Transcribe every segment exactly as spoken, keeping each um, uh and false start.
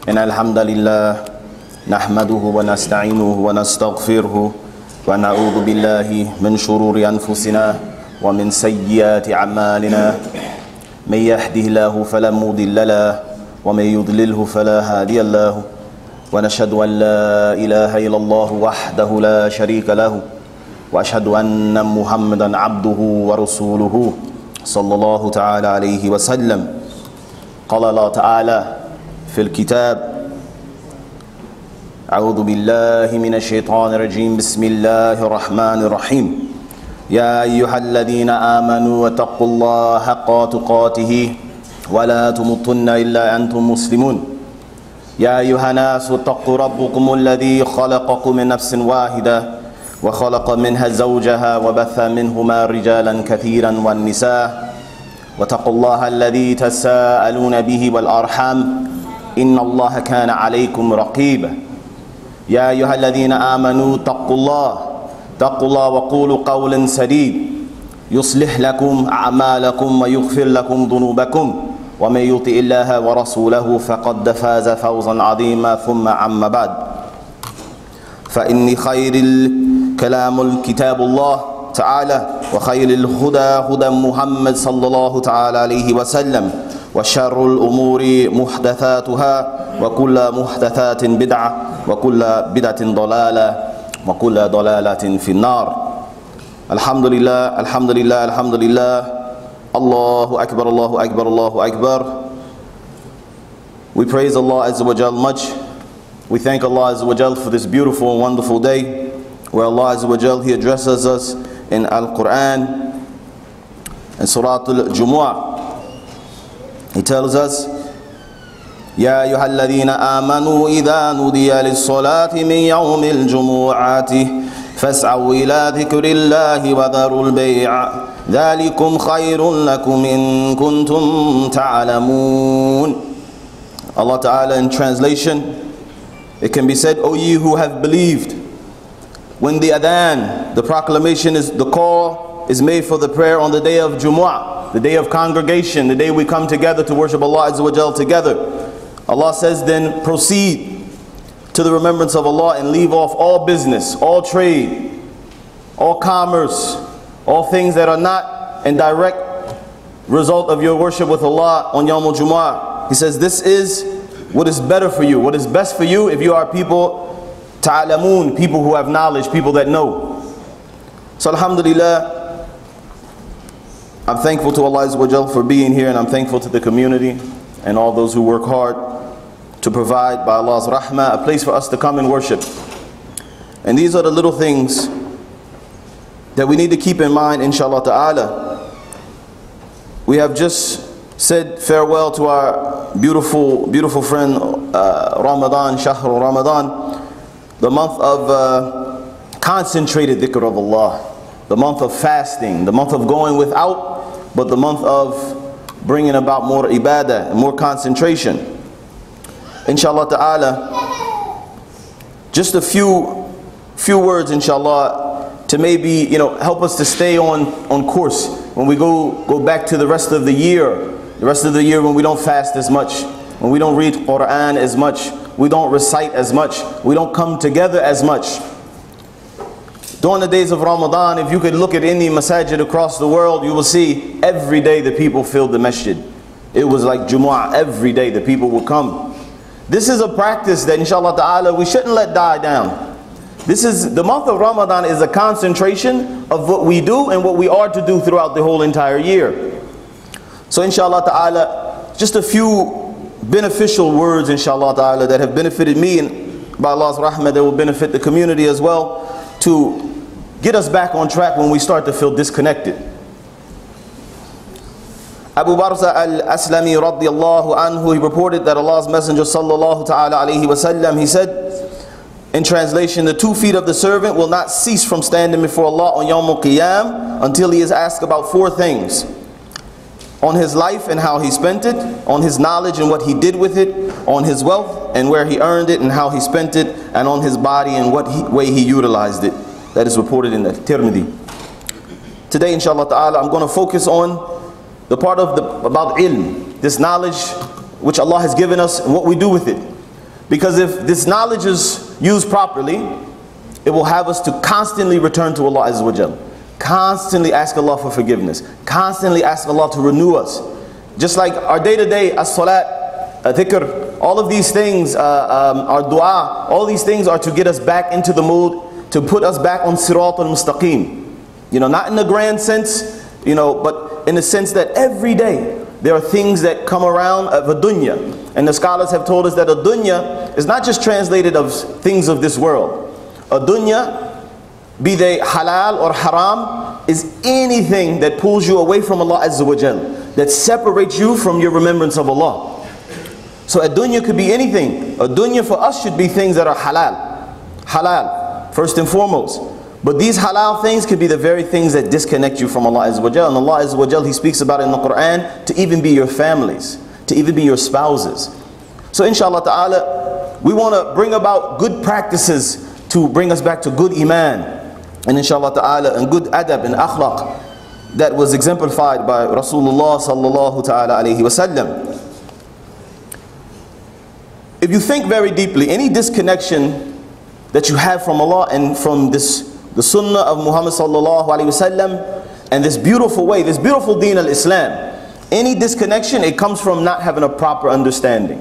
إن الحمد لله نحمده ونستعينه ونستغفره ونعوذ بالله من شرور أنفسنا ومن سيئات أعمالنا من يهده الله فلا مضل له ومن يضلله فلا هادي له ونشهد أن لا إله إلا الله وحده لا شريك له وأشهد أن محمدا عبده ورسوله صلى الله تعالى عليه وسلم. قال الله تعالى في الكتاب: أعوذ بالله من الشيطان الرجيم بسم الله الرحمن الرحيم يا أيها الذين آمنوا واتقوا الله حق تقاته ولا تموتن إلا أنتم مسلمون يا أيها الناس اتقوا ربكم الذي خلقكم من نفس واحدة وخلق منها زوجها وبث منهما رجالا كثيرا والنساء واتقوا الله الذي تساءلون به والأرحام إن الله كان عليكم رقيبا يا أيها الذين آمنوا اتقوا الله اتقوا الله وقولوا قولا سديدا يصلح لكم أعمالكم ويغفر لكم ذنوبكم ومن يطع الله ورسوله فقد فاز فوزا عظيما. ثم أما بعد فإن خير الكلام الكتاب الله تعالى وخير الهدى هدى محمد صلى الله تعالى عليه وسلم وشر الأمور محدثاتها وكل محدثات بدعة وكل بدعة ضلالة وكل ضلالة في النار. الحمد لله الحمد لله الحمد لله. Allahu Akbar, Allahu Akbar, Allahu Akbar. We praise Allah Azza wa Jal much. We thank Allah Azza wa Jal for this beautiful and wonderful day where Allah Azza wa Jal, He addresses us in Al-Quran and Surah Al-Jumu'ah. He tells us, يا أيها الذين آمنوا إذا نودي للصلاة من يوم الجمعة فاسعوا إلى ذكر الله وذروا البيع ذلكم خير لكم إن كنتم تعلمون. Allah Ta'ala, in translation, it can be said, O ye who have believed, when the adhan, the proclamation is, the call is made for the prayer on the day of Jumu'ah, the day of congregation, the day we come together to worship Allah Azza wa Jal together, Allah says, then proceed to the remembrance of Allah and leave off all business, all trade, all commerce, all things that are not in direct result of your worship with Allah on Yawm al-Jumu'ah. He says this is what is better for you, what is best for you if you are people ta'alamun, people who have knowledge, people that know. So alhamdulillah, I'm thankful to Allah Azza wa Jal for being here, and I'm thankful to the community and all those who work hard to provide by Allah's rahmah a place for us to come and worship. And these are the little things that we need to keep in mind, inshallah ta'ala. We have just said farewell to our beautiful, beautiful friend uh, Ramadan, Shahr Ramadan, the month of uh, concentrated dhikr of Allah, the month of fasting, the month of going without, but the month of bringing about more ibadah and more concentration. Inshallah ta'ala, just a few few words, inshallah, to maybe, you know, help us to stay on, on course when we go, go back to the rest of the year. The rest of the year when we don't fast as much, when we don't read Quran as much, we don't recite as much, we don't come together as much. During the days of Ramadan, if you could look at any masajid across the world, you will see every day the people filled the masjid. It was like Jumu'ah, every day the people would come. This is a practice that inshallah ta'ala we shouldn't let die down. This is, the month of Ramadan is a concentration of what we do and what we are to do throughout the whole entire year. So inshallah ta'ala, just a few beneficial words inshallah ta'ala that have benefited me, and by Allah's rahmah that will benefit the community as well, to get us back on track when we start to feel disconnected. Abu Barza al-Aslami radiyallahu anhu, he reported that Allah's Messenger sallallahu ta'ala alayhi wa sallam, he said, in translation, the two feet of the servant will not cease from standing before Allah on Yawm al-Qiyam until he is asked about four things: on his life and how he spent it, on his knowledge and what he did with it, on his wealth and where he earned it and how he spent it, and on his body and what he, way he utilized it. That is reported in the Tirmidhi. Today, inshallah ta'ala, I'm going to focus on the part of the about ilm, this knowledge which Allah has given us and what we do with it. Because if this knowledge is used properly, it will have us to constantly return to Allah Azza wa Jal. Constantly ask Allah for forgiveness. Constantly ask Allah to renew us. Just like our day-to-day, as-salat, dhikr, all of these things, uh, um, our dua, all these things are to get us back into the mood, to put us back on sirat al-mustaqim. You know, not in the grand sense, you know, but in the sense that every day there are things that come around of a dunya. And the scholars have told us that a dunya is not just translated of things of this world. A dunya, be they halal or haram, is anything that pulls you away from Allah Azza wa Jal, that separates you from your remembrance of Allah. So a dunya could be anything. A dunya for us should be things that are halal. Halal, first and foremost. But these halal things could be the very things that disconnect you from Allah Azza wa Jal. And Allah Azza wa Jal, He speaks about it in the Quran, to even be your families, to even be your spouses. So inshallah ta'ala, we want to bring about good practices to bring us back to good iman. And inshallah ta'ala, and good adab and akhlaq that was exemplified by Rasulullah sallallahu ta'ala alayhi wa sallam. If you think very deeply, any disconnection that you have from Allah and from this, the sunnah of Muhammad sallallahu alayhi wa sallam, and this beautiful way, this beautiful deen al-Islam, any disconnection, it comes from not having a proper understanding.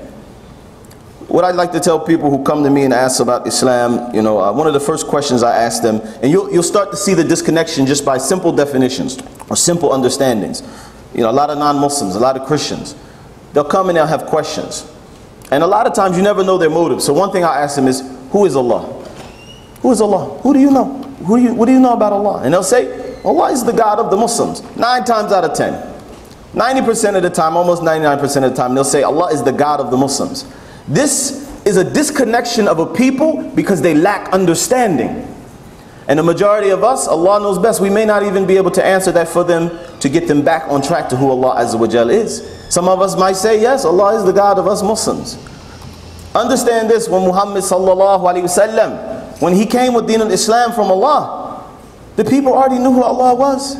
What I'd like to tell people who come to me and ask about Islam, you know, uh, one of the first questions I ask them, and you'll, you'll start to see the disconnection just by simple definitions or simple understandings. You know, a lot of non-Muslims, a lot of Christians, they'll come and they'll have questions. And a lot of times you never know their motives. So one thing I ask them is, who is Allah? Who is Allah? Who do you know? Who do you, what do you know about Allah? And they'll say, Allah is the God of the Muslims. Nine times out of ten. ninety percent of the time, almost ninety-nine percent of the time, they'll say Allah is the God of the Muslims. This is a disconnection of a people because they lack understanding. And the majority of us, Allah knows best, we may not even be able to answer that for them to get them back on track to who Allah Azza wa Jal is. Some of us might say, yes, Allah is the God of us Muslims. Understand this, when Muhammad sallallahu alayhi wasallam, when he came with Deen al-Islam from Allah, the people already knew who Allah was.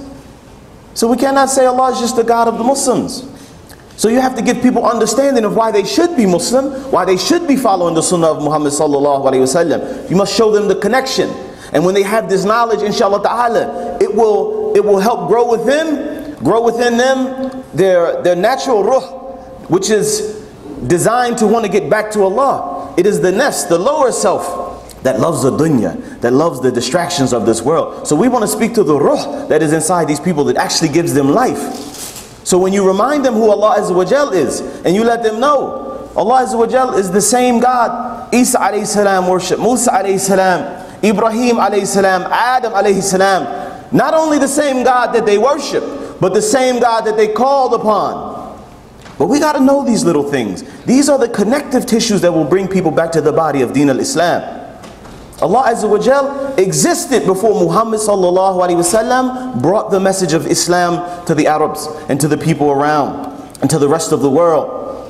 So we cannot say Allah is just the God of the Muslims. So you have to give people understanding of why they should be Muslim, why they should be following the sunnah of Muhammad sallallahu alayhi wasallam. You must show them the connection. And when they have this knowledge, inshallah ta'ala, it will, it will help grow with them, grow within them their, their natural ruh, which is designed to want to get back to Allah. It is the nafs, the lower self, that loves the dunya, that loves the distractions of this world. So we want to speak to the ruh that is inside these people that actually gives them life. So when you remind them who Allah Azza wa Jal is, and you let them know, Allah Azza wa Jal is the same God Isa alayhi salam worship, Musa alayhi salam, Ibrahim alayhi salam, Adam alayhi salam. Not only the same God that they worship, but the same God that they called upon. But we got to know these little things. These are the connective tissues that will bring people back to the body of Deen al-Islam. Allah Azza wa Jal existed before Muhammad sallallahu alayhi wasallam brought the message of Islam to the Arabs and to the people around and to the rest of the world.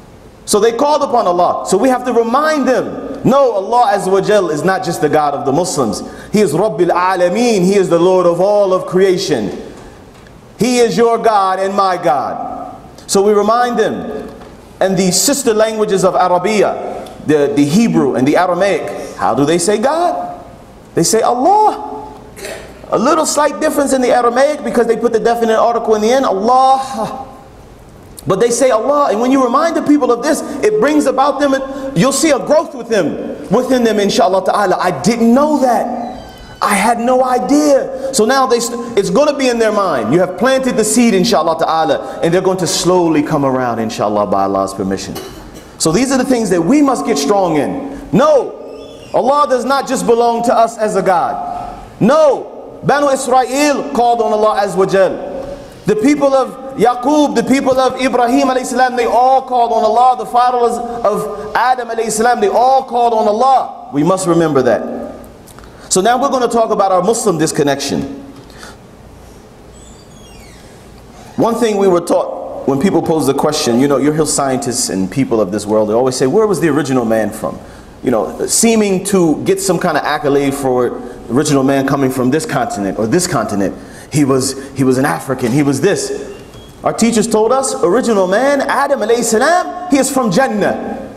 So they called upon Allah. So we have to remind them, no, Allah Azza wa Jal is not just the God of the Muslims. He is Rabbil Alameen. He is the Lord of all of creation. He is your God and my God. So we remind them. And the sister languages of Arabiya, the, the Hebrew and the Aramaic, how do they say God? They say Allah. A little slight difference in the Aramaic because they put the definite article in the end, Allah. But they say Allah, and when you remind the people of this, it brings about them, you'll see a growth with them, within them, inshallah ta'ala. I didn't know that. I had no idea. So now they, it's going to be in their mind. You have planted the seed, inshallah ta'ala, and they're going to slowly come around, inshallah, by Allah's permission. So these are the things that we must get strong in. No. Allah does not just belong to us as a God. No. Banu Israel called on Allah Azza wa Jal. The people of Yaqub, the people of Ibrahim alayhi salam, they all called on Allah. The followers of Adam alayhi salam, they all called on Allah. We must remember that. So now we're going to talk about our Muslim disconnection. One thing we were taught when people pose the question, you know, you're hill scientists and people of this world, they always say, where was the original man from? You know, seeming to get some kind of accolade for the original man coming from this continent or this continent. He was, he was an African, he was this. Our teachers told us, original man, Adam alayhi salam, he is from Jannah.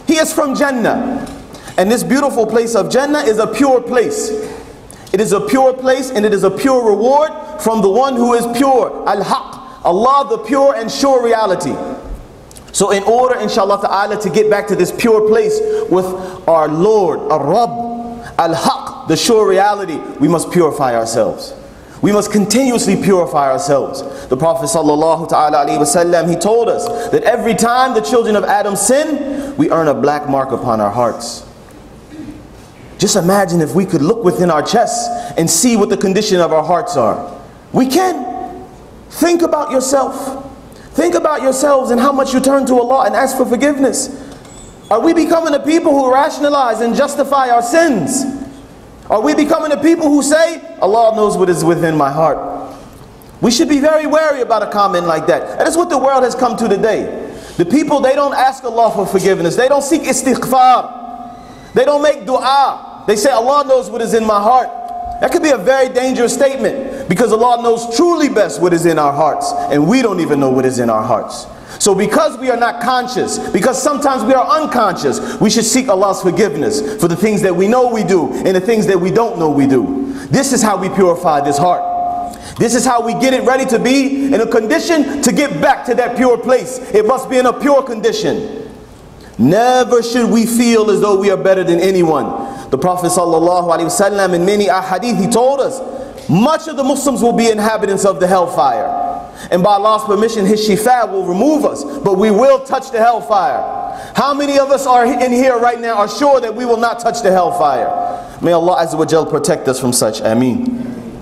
He is from Jannah. And this beautiful place of Jannah is a pure place. It is a pure place and it is a pure reward from the one who is pure. Al-Haq, Allah, the pure and sure reality. So in order, inshallah ta'ala, to get back to this pure place with our Lord, Ar-Rabb, Al-Haq, the sure reality, we must purify ourselves. We must continuously purify ourselves. The Prophet sallallahu ta'ala alayhi wa sallam, he told us that every time the children of Adam sin, we earn a black mark upon our hearts. Just imagine if we could look within our chests and see what the condition of our hearts are. We can. Think about yourself. Think about yourselves and how much you turn to Allah and ask for forgiveness. Are we becoming a people who rationalize and justify our sins? Are we becoming a people who say, Allah knows what is within my heart? We should be very wary about a comment like that. And that's what the world has come to today. The people, they don't ask Allah for forgiveness. They don't seek istighfar. They don't make dua. They say, Allah knows what is in my heart. That could be a very dangerous statement, because Allah knows truly best what is in our hearts, and we don't even know what is in our hearts. So because we are not conscious, because sometimes we are unconscious, we should seek Allah's forgiveness for the things that we know we do and the things that we don't know we do. This is how we purify this heart. This is how we get it ready to be in a condition to get back to that pure place. It must be in a pure condition. Never should we feel as though we are better than anyone. The Prophet sallallahu alaihi wasallam in many ahadith, he told us, much of the Muslims will be inhabitants of the hellfire. And by Allah's permission, His shifa will remove us, but we will touch the hellfire. How many of us are in here right now are sure that we will not touch the hellfire? May Allah Azza wa Jal protect us from such. Ameen.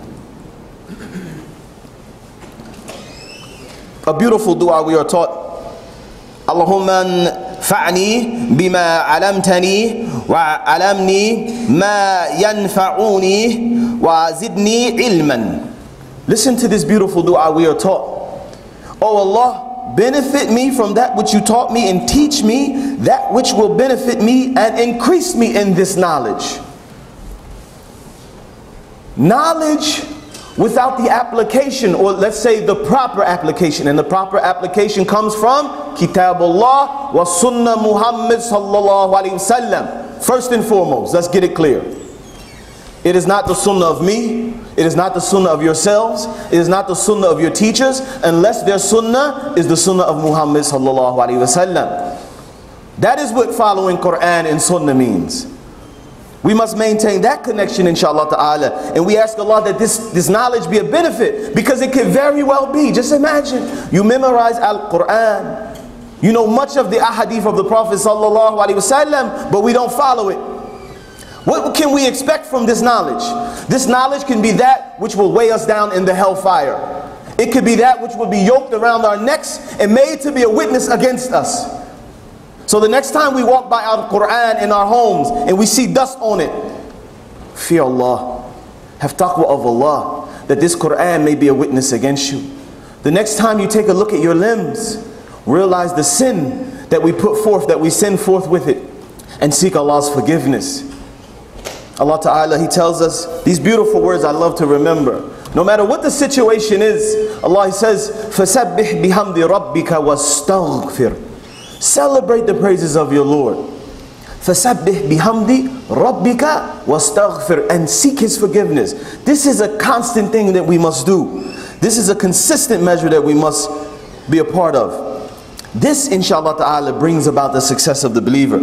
A beautiful dua we are taught. Allahumma fa'ni bima alamtani wa alamni ma yanfa'uni wa zidni ilman. Listen to this beautiful dua we are taught. Oh Allah, benefit me from that which you taught me, and teach me that which will benefit me and increase me in this knowledge. Knowledge without the application, or let's say the proper application, and the proper application comes from Kitabullah wa Sunnah Muhammad sallallahu alaihi wasallam. First and foremost, let's get it clear. It is not the sunnah of me. It is not the sunnah of yourselves. It is not the sunnah of your teachers, unless their sunnah is the sunnah of Muhammad sallallahu alaihi wasallam. That is what following Quran and sunnah means. We must maintain that connection, inshallah ta'ala. And we ask Allah that this, this knowledge be a benefit, because it could very well be. Just imagine, you memorize Al-Quran. You know much of the ahadith of the Prophet sallallahu alaihi wasallam, but we don't follow it. What can we expect from this knowledge? This knowledge can be that which will weigh us down in the hellfire. It could be that which will be yoked around our necks and made to be a witness against us. So the next time we walk by Al-Quran in our homes and we see dust on it, fear Allah, have taqwa of Allah, that this Quran may be a witness against you. The next time you take a look at your limbs, realize the sin that we put forth, that we sin forth with it, and seek Allah's forgiveness. Allah Ta'ala, He tells us these beautiful words I love to remember. No matter what the situation is, Allah, He says, فَسَبِّحْ بِحَمْدِ رَبِّكَ وَاسْتَغْفِرْ. Celebrate the praises of your Lord. فَسَبِّحْ بِحَمْدِ رَبِّكَ وَاسْتَغْفِرْ. And seek His forgiveness. This is a constant thing that we must do. This is a consistent measure that we must be a part of. This, inshallah ta'ala, brings about the success of the believer.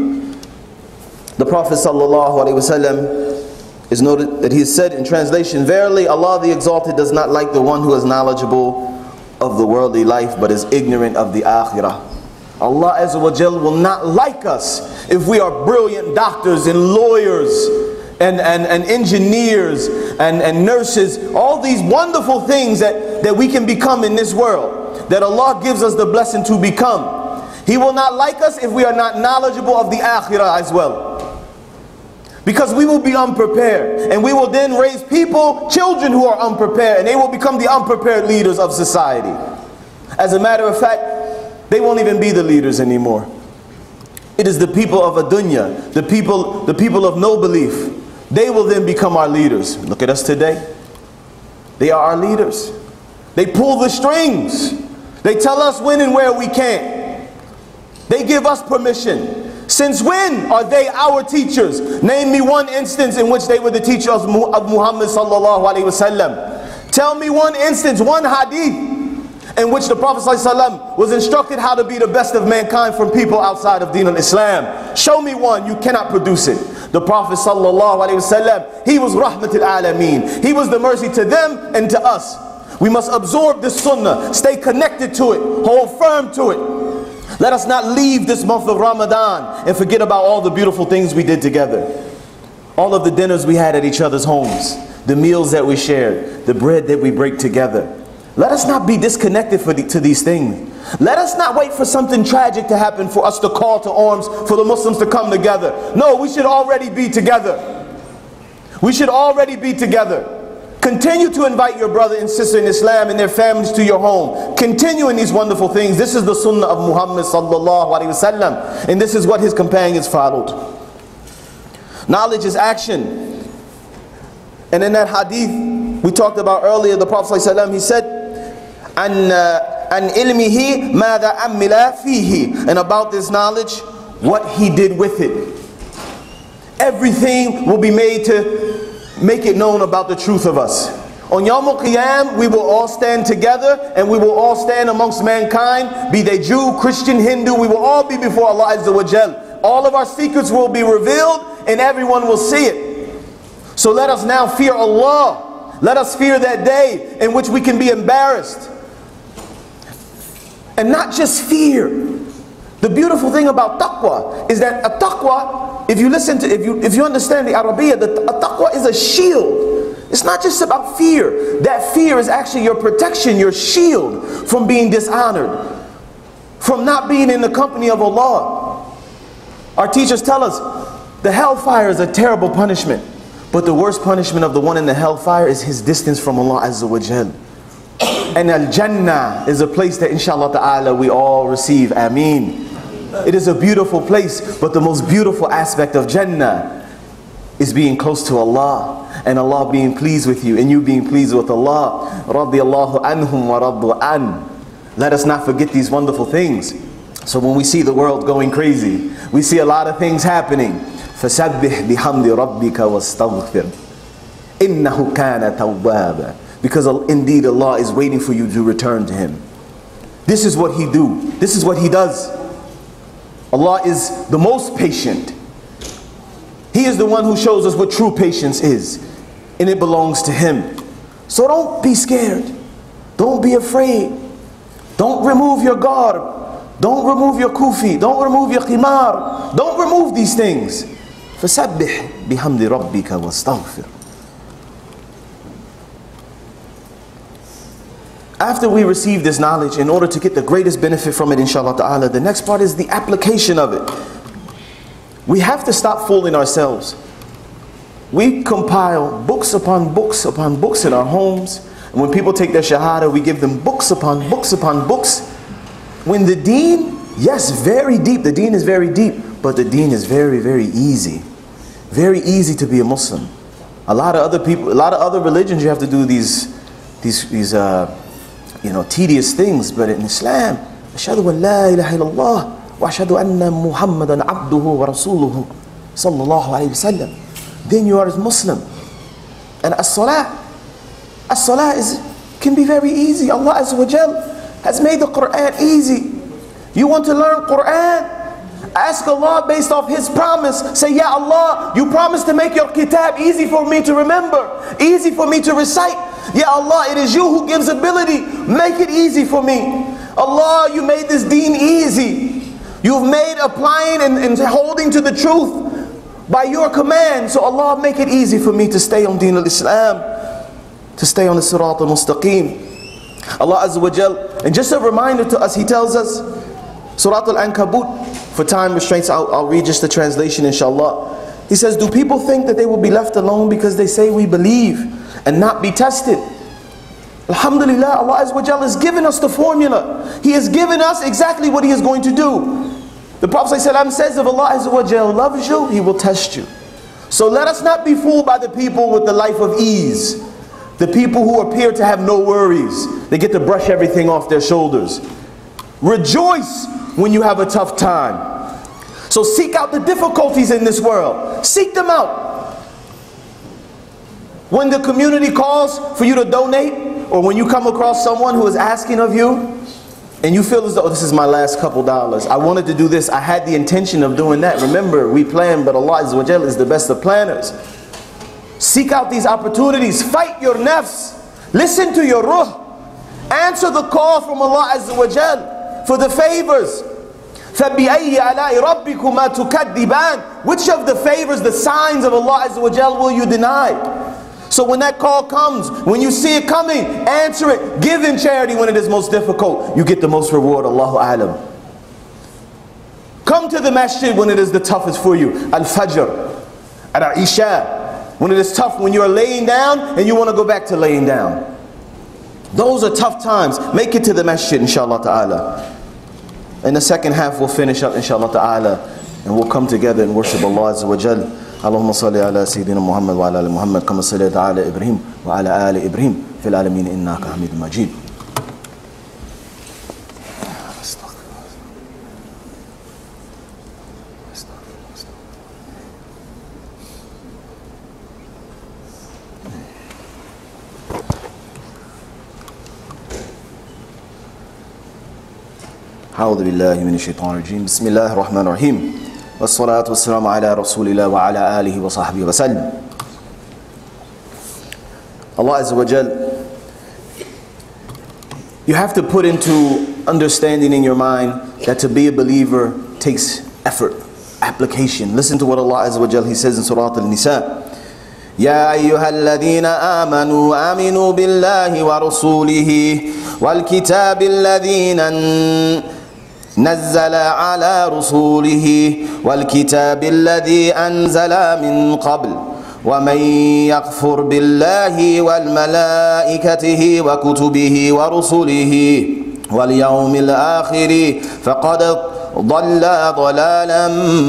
The Prophet sallallahu alaihi wasallam is noted that he has said in translation, verily Allah the Exalted does not like the one who is knowledgeable of the worldly life but is ignorant of the akhirah. Allah Azza wa Jal will not like us if we are brilliant doctors and lawyers and, and, and engineers and, and nurses, all these wonderful things that, that we can become in this world, that Allah gives us the blessing to become. He will not like us if we are not knowledgeable of the akhirah as well. Because we will be unprepared, and we will then raise people, children who are unprepared, and they will become the unprepared leaders of society. As a matter of fact, they won't even be the leaders anymore. It is the people of a dunya, the people, the people of no belief. They will then become our leaders. Look at us today. They are our leaders. They pull the strings. They tell us when and where we can't. They give us permission. Since when are they our teachers? Name me one instance in which they were the teacher of Muhammad sallallahu alaihi wasallam. Tell me one instance, one hadith in which the Prophet ﷺ was instructed how to be the best of mankind from people outside of Deen al-Islam. Show me one. You cannot produce it. The Prophet ﷺ, he was Rahmatul Alameen. He was the mercy to them and to us. We must absorb this sunnah, stay connected to it, hold firm to it. Let us not leave this month of Ramadan and forget about all the beautiful things we did together. All of the dinners we had at each other's homes, the meals that we shared, the bread that we break together. Let us not be disconnected for the, to these things. Let us not wait for something tragic to happen for us to call to arms, for the Muslims to come together. No, we should already be together. We should already be together. Continue to invite your brother and sister in Islam and their families to your home. Continue in these wonderful things. This is the sunnah of Muhammad sallallahu alaihi wasallam, and this is what his companions followed. Knowledge is action. And in that hadith we talked about earlier, the Prophet sallallahu alaihi wasallam, he said, An, uh, an ilmihi mada amila fihi, and about this knowledge, what he did with it. Everything will be made to make it known about the truth of us. On Yawm al-Qiyam, we will all stand together and we will all stand amongst mankind, be they Jew, Christian, Hindu. We will all be before Allah Azza wa Jal. All of our secrets will be revealed and everyone will see it. So let us now fear Allah. Let us fear that day in which we can be embarrassed. And not just fear. The beautiful thing about taqwa is that a taqwa, if you listen to, if you if you understand the Arabiya, that a taqwa is a shield. It's not just about fear. That fear is actually your protection, your shield from being dishonored, from not being in the company of Allah. Our teachers tell us the hellfire is a terrible punishment, but the worst punishment of the one in the hellfire is his distance from Allah Azza wa Jal. And Al-Jannah is a place that inshallah ta'ala we all receive. Ameen. It is a beautiful place, but the most beautiful aspect of Jannah is being close to Allah, and Allah being pleased with you, and you being pleased with Allah. Radiyallahu anhum wa raddu an. Let us not forget these wonderful things. So when we see the world going crazy, we see a lot of things happening. فَسَبِّحْ بِحَمْدِ رَبِّكَ وَاسْتَغْفِرْ إِنَّهُ كَانَ تَوَّابًا. Because indeed Allah is waiting for you to return to Him. This is what He do. This is what He does. Allah is the most patient. He is the one who shows us what true patience is, and it belongs to Him. So don't be scared. Don't be afraid. Don't remove your garb. Don't remove your kufi. Don't remove your khimar. Don't remove these things. فَسَبِّحْ بِحَمْدِ رَبِّكَ وَاسْتَغْفِرْ. After we receive this knowledge, in order to get the greatest benefit from it, inshallah ta'ala, the next part is the application of it. We have to stop fooling ourselves. We compile books upon books upon books in our homes. And when people take their shahada, we give them books upon books upon books. When the deen, yes, very deep, the deen is very deep, but the deen is very, very easy. Very easy to be a Muslim. A lot of other people, a lot of other religions, you have to do these, these, these, uh, you know, tedious things, but in Islam, ashhadu an la ilaha illallah wa ashhadu anna Muhammadan abduhu wa rasuluhu sallallahu alayhi wa sallam. Then you are a Muslim. And as-salah, as-salah is can be very easy. Allah Azza wa Jal has made the Quran easy. You want to learn Quran? Ask Allah based off His promise. Say, Ya Allah, you promised to make your kitab easy for me to remember, easy for me to recite. Ya Allah, it is you who gives ability. Make it easy for me. Allah, you made this deen easy. You've made applying and, and holding to the truth by your command. So Allah, make it easy for me to stay on Deen al-Islam, to stay on the Sirat al-Mustaqim. Allah Azza wa Jal, and just a reminder to us, He tells us, Surat al-Ankabut, for time restraints, I'll, I'll read just the translation inshallah. He says, do people think that they will be left alone because they say we believe and not be tested? Alhamdulillah, Allah Azza wa Jal has given us the formula. He has given us exactly what He is going to do. The Prophet ﷺ says, if Allah Azza wa Jal loves you, He will test you. So let us not be fooled by the people with the life of ease. The people who appear to have no worries. They get to brush everything off their shoulders. Rejoice when you have a tough time. So seek out the difficulties in this world. Seek them out. When the community calls for you to donate, or when you come across someone who is asking of you, and you feel as though, oh, this is my last couple dollars, I wanted to do this, I had the intention of doing that. Remember, we plan, but Allah Azza wa Jal is the best of planners. Seek out these opportunities. Fight your nafs. Listen to your ruh. Answer the call from Allah Azza wa Jal for the favors. فَبِأَيِّ عَلَاءِ رَبِّكُمَا تُكَذِّبَانِ. Which of the favors, the signs of Allah Azza wa Jal will you deny? So when that call comes, when you see it coming, answer it. Give in charity when it is most difficult. You get the most reward. Allahu A'lam. Come to the masjid when it is the toughest for you. Al-Fajr, Al-Isha. When it is tough, when you are laying down and you want to go back to laying down. Those are tough times. Make it to the masjid, inshallah ta'ala. In the second half, we'll finish up, inshallah ta'ala. And we'll come together and worship Allah Azza wa Jal. اللهم صل على سيدنا محمد وعلى آل محمد كما صليت على إبراهيم وعلى آل إبراهيم في العالمين إنك حميد مجيد. أعوذ بالله من الشيطان الرجيم بسم الله الرحمن الرحيم والصلاة والسلام على رسول الله وعلى آله وصحبه وسلم. Allah Azza wa Jal, you have to put into understanding in your mind that to be a believer takes effort, application. Listen to what Allah Azza wa Jal, He says in Surah Al-Nisa. يا أيها الذين آمنوا آمنوا بالله ورسوله والكتاب الذين نزل على رسوله والكتاب الذي أنزل من قبل ومن يكفر بالله والملائكته وكتبه ورسله واليوم الآخر فقد ضل ضلالا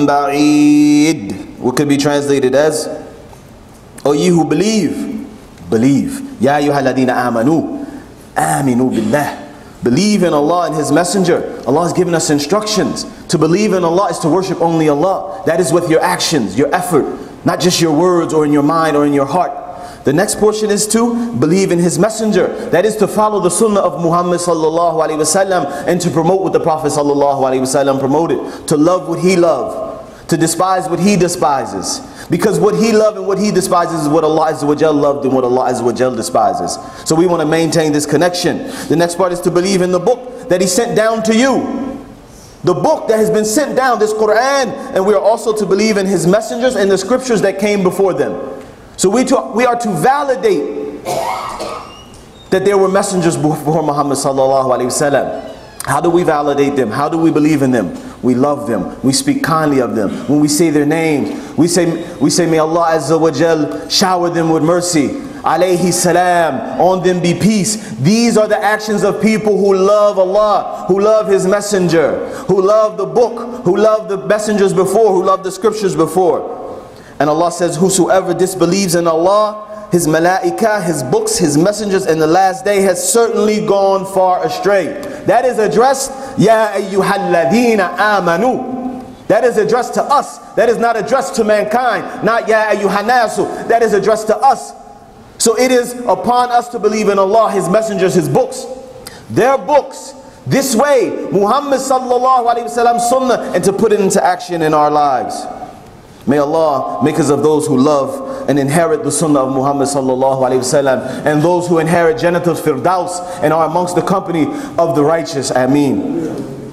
بعيد. What could be translated as, O ye who believe, believe. يا أيها الذين آمنوا آمنوا بالله. Believe in Allah and His Messenger. Allah has given us instructions. To believe in Allah is to worship only Allah. That is with your actions, your effort, not just your words or in your mind or in your heart. The next portion is to believe in His Messenger. That is to follow the Sunnah of Muhammad sallallahu alaihi wasallam and to promote what the Prophet sallallahu alaihi wasallam promoted. To love what he loved, to despise what he despises. Because what he loved and what he despises is what Allah Azza wa Jal loved and what Allah Azza wa Jal despises. So we want to maintain this connection. The next part is to believe in the book that He sent down to you. The book that has been sent down, this Quran. And we are also to believe in His messengers and the scriptures that came before them. So we, to, we are to validate that there were messengers before Muhammad sallallahu alaihi wasallam. How do we validate them? How do we believe in them? We love them. We speak kindly of them. When we say their names, we say, we say, may Allah Azza wa Jal shower them with mercy. Alayhi salam, on them be peace. These are the actions of people who love Allah, who love His Messenger, who love the book, who love the messengers before, who love the scriptures before. And Allah says, whosoever disbelieves in Allah, His malaikah, His books, His messengers, and the last day has certainly gone far astray. That is addressed, Ya ayyuhalladhina amanu. That is addressed to us. That is not addressed to mankind. Not Ya ayyuhanasu. That is addressed to us. So it is upon us to believe in Allah, His messengers, His books. Their books. This way, Muhammad sallallahu alaihi wasallam sunnah, and to put it into action in our lives. May Allah make us of those who love and inherit the sunnah of Muhammad sallallahu alaihi wasallam, and those who inherit Jannatul Firdaus and are amongst the company of the righteous. Ameen.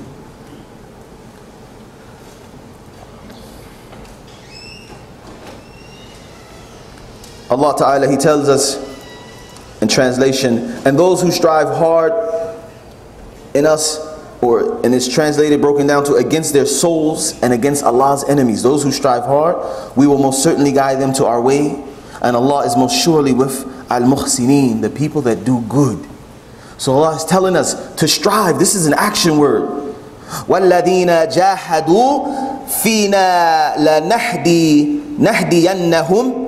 Allah Ta'ala, He tells us in translation, and those who strive hard in us, or and it's translated, broken down to against their souls and against Allah's enemies. Those who strive hard, we will most certainly guide them to our way, and Allah is most surely with al-muhsineen, the people that do good. So Allah is telling us to strive. This is an action word. وَالَّذِينَ جَاهَدُوا فِينَا لَنَهْدِي نَهْدِيَنَّهُمْ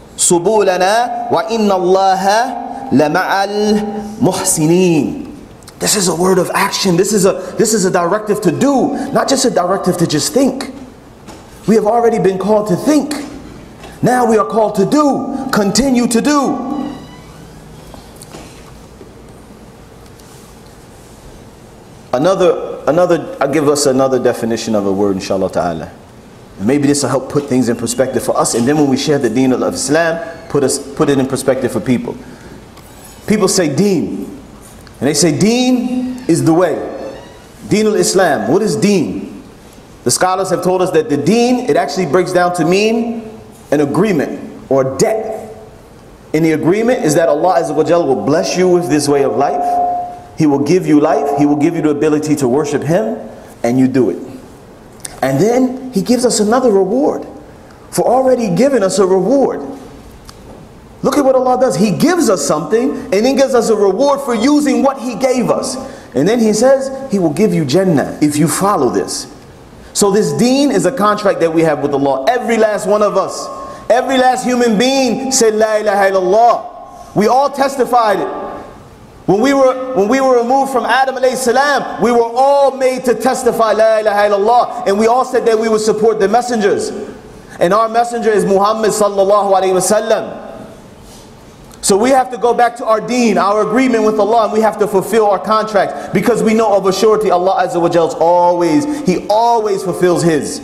سُبُولَنَا وَإِنَّ اللَّهَ لَمَعَ الْمُحْسِنِينَ. This is a word of action. This is a, this is a directive to do, not just a directive to just think. We have already been called to think. Now we are called to do, continue to do. Another, another, I'll give us another definition of a word, inshallah ta'ala. Maybe this will help put things in perspective for us, and then when we share the deen of Islam, put, us, put it in perspective for people. People say deen, and they say deen is the way. Deen al-Islam. What is deen? The scholars have told us that the deen, it actually breaks down to mean an agreement or debt. And the agreement is that Allah Azza wa Jalla will bless you with this way of life. He will give you life. He will give you the ability to worship Him, and you do it. And then He gives us another reward for already giving us a reward. Look at what Allah does. He gives us something and then gives us a reward for using what He gave us. And then He says He will give you Jannah if you follow this. So this deen is a contract that we have with Allah. Every last one of us, every last human being said La ilaha illallah. We all testified it. When we were when we were removed from Adam alayhi salam, we were all made to testify La ilaha illallah, and we all said that we would support the messengers. And our messenger is Muhammad sallallahu alayhi wasallam. So we have to go back to our deen, our agreement with Allah, and we have to fulfill our contract, because we know of a surety Allah Azza wa Jalla always, He always fulfills His.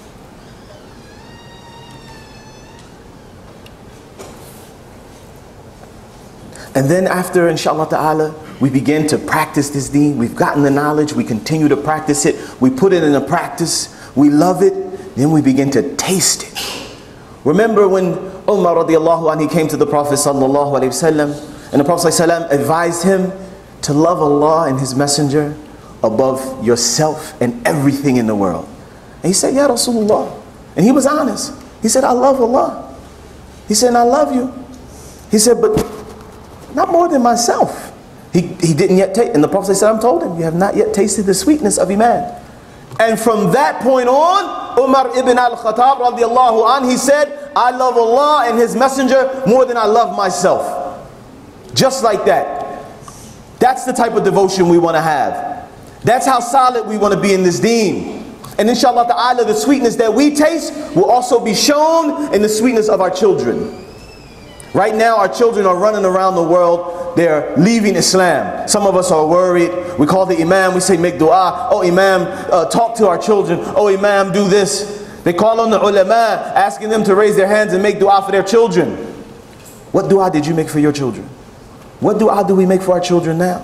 And then after, inshallah ta'ala, we begin to practice this deen. We've gotten the knowledge, we continue to practice it, we put it into practice, we love it, then we begin to taste it. Remember when Umar radiallahu anhu, he came to the Prophet sallallahu alayhi wasallam, and the Prophet sallallahu alayhi wasallam advised him to love Allah and His Messenger above yourself and everything in the world. And he said, Ya Rasulullah. And he was honest. He said, I love Allah. He said, I love you. He said, but not more than myself. He, he didn't yet taste, and the Prophet ﷺ told him, you have not yet tasted the sweetness of Iman. And from that point on, Umar ibn al-Khattab radiallahu anh, he said, I love Allah and His Messenger more than I love myself. Just like that. That's the type of devotion we want to have. That's how solid we want to be in this deen. And inshallah ta'ala, the sweetness that we taste will also be shown in the sweetness of our children. Right now our children are running around the world, they're leaving Islam. Some of us are worried. We call the Imam, we say make dua. Oh Imam, uh, talk to our children. Oh Imam, do this. They call on the ulama, asking them to raise their hands and make dua for their children. What dua did you make for your children? What dua do we make for our children now?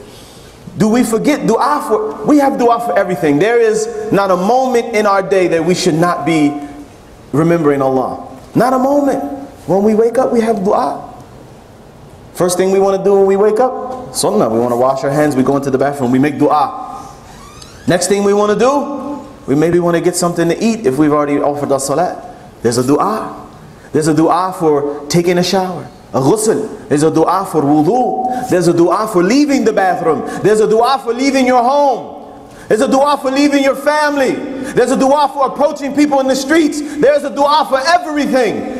Do we forget dua for, we have dua for everything. There is not a moment in our day that we should not be remembering Allah. Not a moment. When we wake up, we have dua. First thing we want to do when we wake up, sunnah. We want to wash our hands, we go into the bathroom, we make dua. Next thing we want to do, we maybe want to get something to eat if we've already offered our salat. There's a dua. There's a dua for taking a shower, a ghusl. There's a dua for wudu. There's a dua for leaving the bathroom. There's a dua for leaving your home. There's a dua for leaving your family. There's a dua for approaching people in the streets. There's a dua for everything.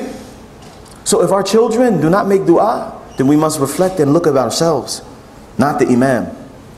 So if our children do not make dua, then we must reflect and look at ourselves, not the Imam.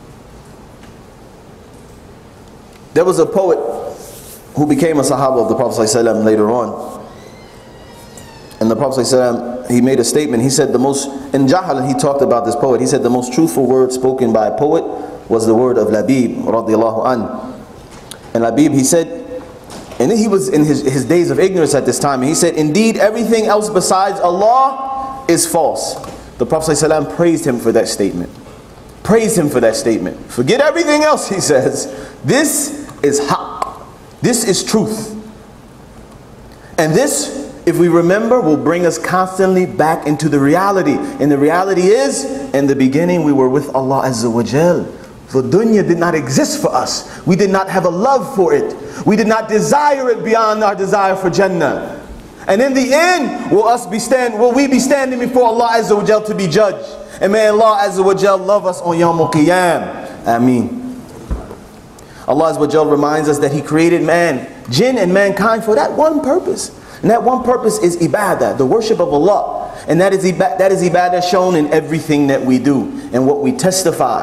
There was a poet who became a Sahaba of the Prophet ﷺ later on. And the Prophet ﷺ, he made a statement. He said the most, in Jahal he talked about this poet. He said the most truthful word spoken by a poet was the word of Labib radiallahu anh. And Labib, he said, and he was in his, his days of ignorance at this time, and he said, indeed everything else besides Allah is false. The Prophet ﷺ praised him for that statement. Praised him for that statement. Forget everything else, he says. This is haqq. This is truth. And this, if we remember, will bring us constantly back into the reality. And the reality is, in the beginning we were with Allah Azza wa Jal. The dunya did not exist for us. We did not have a love for it. We did not desire it beyond our desire for Jannah. And in the end, will us be stand, will we be standing before Allah Azza wa Jal to be judged. And may Allah Azza wa Jal love us on Yawm al-Qiyam. Ameen. Allah Azza wa Jal reminds us that He created man, jinn and mankind for that one purpose. And that one purpose is ibadah, the worship of Allah. And that is, that is ibadah shown in everything that we do and what we testify.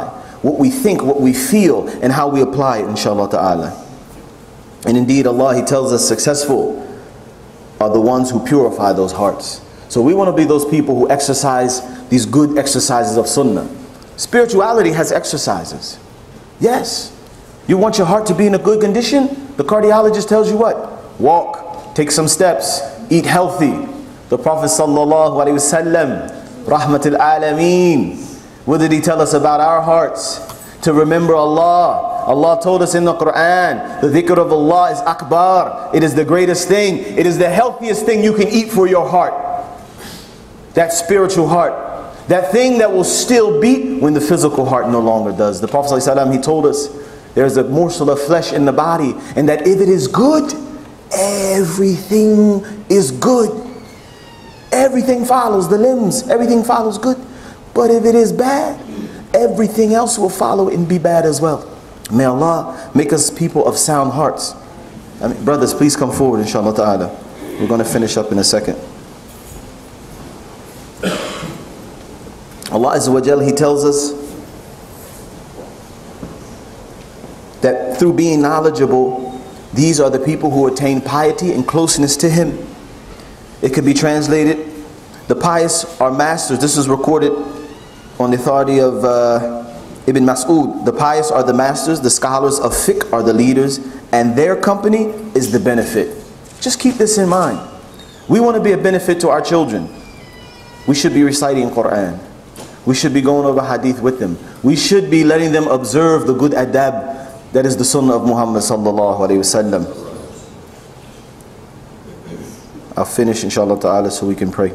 what we think, what we feel, and how we apply it, inshallah ta'ala. And indeed, Allah, He tells us successful are the ones who purify those hearts. So we want to be those people who exercise these good exercises of sunnah. Spirituality has exercises. Yes. You want your heart to be in a good condition? The cardiologist tells you what? Walk, take some steps, eat healthy. The Prophet sallallahu alaihi wasallam, rahmatul alameen, what did he tell us about our hearts? To remember Allah. Allah told us in the Quran, the dhikr of Allah is akbar. It is the greatest thing. It is the healthiest thing you can eat for your heart. That spiritual heart. That thing that will still beat when the physical heart no longer does. The Prophet ﷺ, he told us, there's a morsel of flesh in the body, and that if it is good, everything is good. Everything follows, the limbs, everything follows good. But if it is bad, everything else will follow and be bad as well. May Allah make us people of sound hearts. I mean, brothers, please come forward, inshallah ta'ala. We're going to finish up in a second. Allah Azza wa Jal, He tells us that through being knowledgeable, these are the people who attain piety and closeness to Him. It could be translated, the pious are masters. This is recorded on the authority of uh, Ibn Mas'ud. The pious are the masters, the scholars of fiqh are the leaders, and their company is the benefit. Just keep this in mind. We want to be a benefit to our children. We should be reciting Quran. We should be going over hadith with them. We should be letting them observe the good adab that is the sunnah of Muhammad sallallahu alayhi wa sallam. I'll finish inshallah ta'ala so we can pray.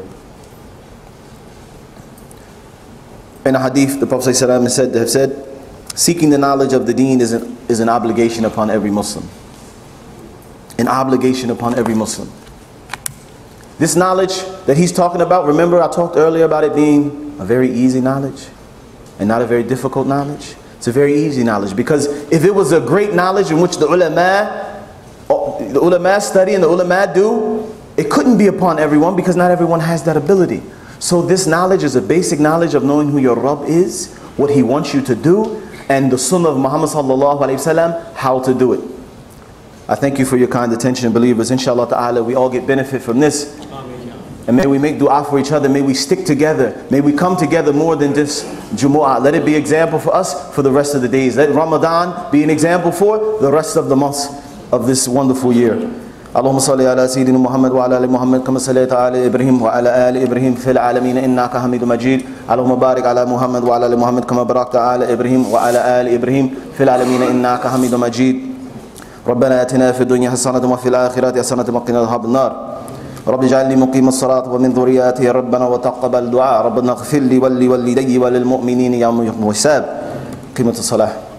In a hadith, the Prophet ﷺ is said to have said, seeking the knowledge of the deen is an, is an obligation upon every Muslim. An obligation upon every Muslim. This knowledge that he's talking about, remember I talked earlier about it being a very easy knowledge and not a very difficult knowledge. It's a very easy knowledge, because if it was a great knowledge in which the ulama, the ulama study and the ulama do, it couldn't be upon everyone, because not everyone has that ability. So this knowledge is a basic knowledge of knowing who your Rabb is, what He wants you to do, and the sunnah of Muhammad sallallahu alayhi wasallam, how to do it. I thank you for your kind attention, believers. Inshallah ta'ala, we all get benefit from this. And may we make dua for each other. May we stick together. May we come together more than just Jumu'ah. Let it be an example for us for the rest of the days. Let Ramadan be an example for the rest of the months of this wonderful year. اللهم صل على سيدنا محمد وعلى ال محمد كما صليت على ابراهيم وعلى ال ابراهيم في العالمين انك حميد مجيد. اللهم بارك على محمد وعلى ال محمد كما باركت على ابراهيم وعلى ال ابراهيم في العالمين انك حميد مجيد. ربنا آتنا في الدنيا حسنة وفي الآخرة حسنة وقنا عذاب النار. رب اجعلني مقيم الصلاة ومن ذريتي ربنا وتقبل دعاء. ربنا اغفر لي ولوالدي وللمؤمنين يوم يقوم الحساب. قيمة الصلاة.